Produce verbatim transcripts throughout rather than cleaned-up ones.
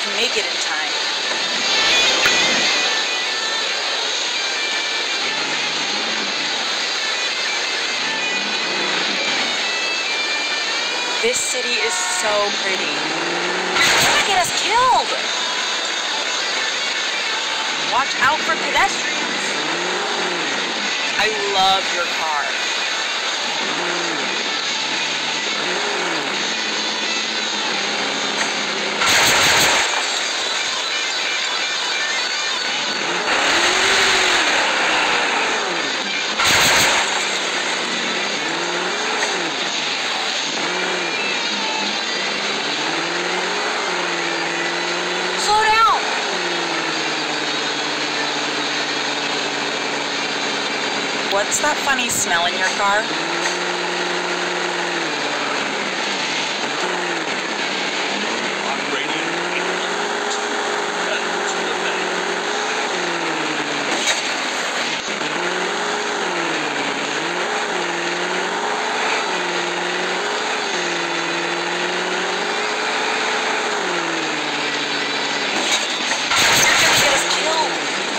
can make it in time. This city is so pretty. You're gonna get us killed! Watch out for pedestrians. I love your car. Slow down! What's that funny smell in your car? Operating equipment ready to the bank. You're gonna get us killed.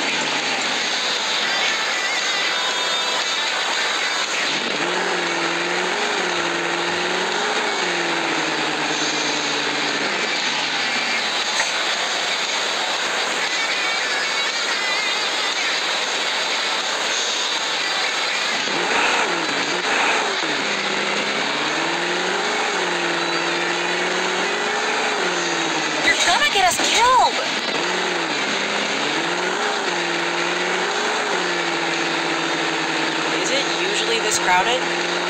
You're gonna get us killed. Is it usually this crowded?